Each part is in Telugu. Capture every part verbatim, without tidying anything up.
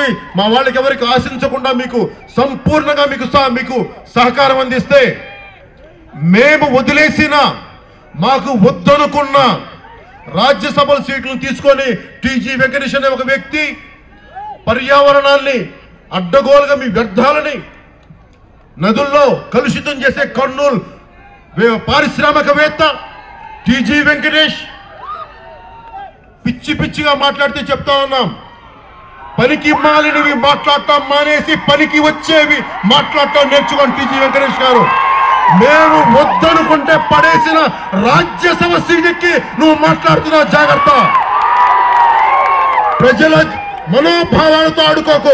మా వాళ్ళకి ఎవరికి ఆశించకుండా మీకు సంపూర్ణంగా మీకు మీకు సహకారం అందిస్తే మేము వదిలేసిన మాకు వద్దనుకున్న రాజ్యసభ సీట్లను తీసుకొని టీజీ వెంకటేష్ అనే ఒక వ్యక్తి పర్యావరణాన్ని అడ్డగోలుగా మీ వ్యర్థాలని నదుల్లో కలుషితం చేసే కర్నూలు పారిశ్రామికవేత్త టీజీ వెంకటేష్ పిచ్చి పిచ్చిగా మాట్లాడితే చెప్తా ఉన్నాం. పనికి మాలినవి మాట్లాడటం మానేసి పనికి వచ్చేవి మాట్లాడటం నేర్చుకోండి టీజీ వెంకటేష్ గారు. మేము వద్దనుకుంటే పడేసిన రాజ్యసభ సీటుకి నువ్వు మాట్లాడుతున్నావు, జాగ్రత్త. ప్రజల మనోభావాలతో ఆడుకోకు,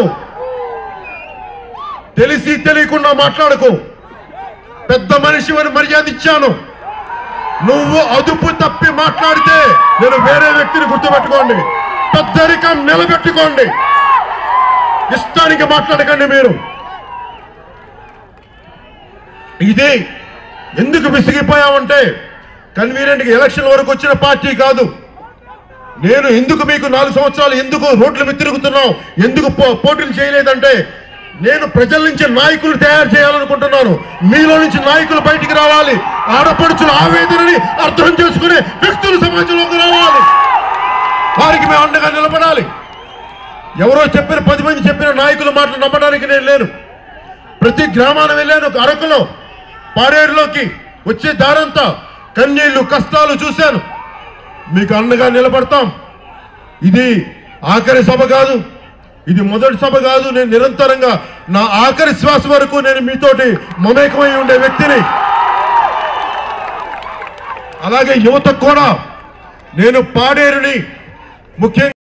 తెలిసి తెలియకుండా మాట్లాడుకో. పెద్ద మనిషి అని మర్యాద ఇచ్చాను. నువ్వు అదుపు తప్పి మాట్లాడితే నేను వేరే వ్యక్తిని గుర్తుపెట్టుకోండి. పెద్దరికం నిలబెట్టుకోండి, ఇష్టానికి మాట్లాడకండి. మీరు ఇది ఎందుకు విసిగిపోయామంటే కన్వీనియంట్ ఎలక్షన్ వరకు వచ్చిన పార్టీ కాదు. నేను ఎందుకు మీకు నాలుగు సంవత్సరాలు ఎందుకు రోడ్ల మీద తిరుగుతున్నాం, ఎందుకు పోటీలు చేయలేదంటే నేను ప్రజల నుంచి నాయకులు తయారు చేయాలనుకుంటున్నాను. మీలో నుంచి నాయకులు బయటికి రావాలి, ఆడపడుచుల ఆవేదనని అర్థం చేసుకునే వ్యక్తులు సమాజంలోకి రావాలి, వారికి మేము అండగా నిలబడాలి. ఎవరో చెప్పిన పది మంది చెప్పిన నాయకుల మాటలు నమ్మడానికి నేను లేను. ప్రతి గ్రామాన వెళ్ళాను. అరకులో పాడేరులోకి వచ్చే దారంతా కన్నీళ్లు కష్టాలు చూశాను. మీకు అండగా నిలబడతాం. ఇది ఆఖరి సభ కాదు, ఇది మొదటి సభ కాదు. నేను నిరంతరంగా నా ఆఖరి శ్వాస వరకు నేను మీతోటి మమేకమై ఉండే వ్యక్తిని. అలాగే యువతకు కూడా నేను పాడేరుని ముఖ్యంగా